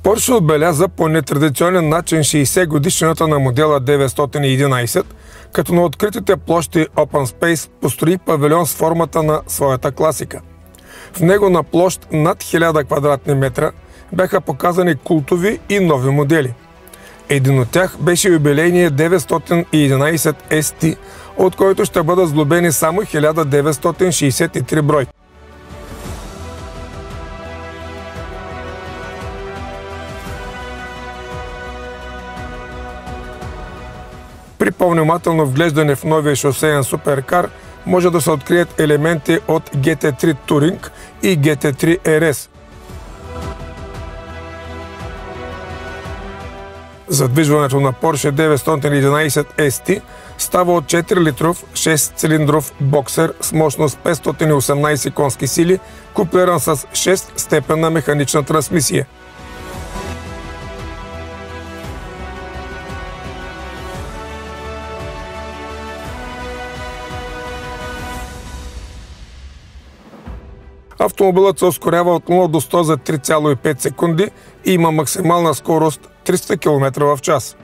Porsche отбеляза по нетрадиционен начин 60 годишнината на модела 911, като на откритите площи Open Space построи павилион с формата на своята класика. В него на площ над 1000 квадратни метра бяха показани култови и нови модели. Един от тях беше юбилейния 911 ST, от който ще бъдат сглобени само 1963 брой. При по-внимателно вглеждане в новия шосеен суперкар може да се открият елементи от GT3 Touring и GT3 RS. Задвижването на Porsche 911 ST става от 4-литров 6-цилиндров боксер с мощност 518 конски сили, куплиран с 6-степенна механична трансмисия. Автомобилът се ускорява от 0 до 100 за 3,5 секунди и има максимална скорост 300 км в час.